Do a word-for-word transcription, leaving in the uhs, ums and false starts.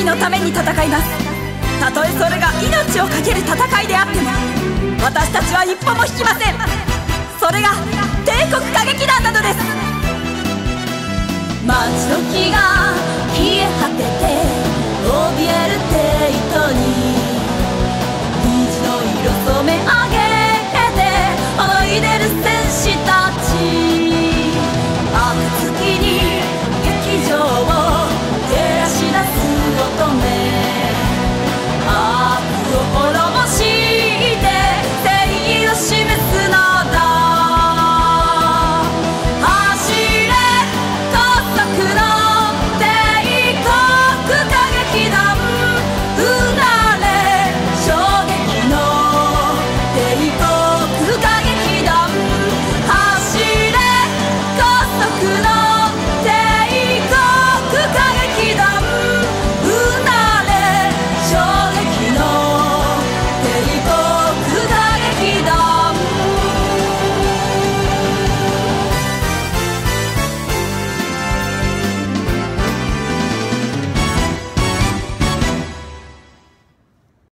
義のために戦います。たとえそれが命を懸ける戦いであっても私たちは一歩も引きません。それが帝国歌劇団なのです。 待ち時が消え果てて怯える帝都に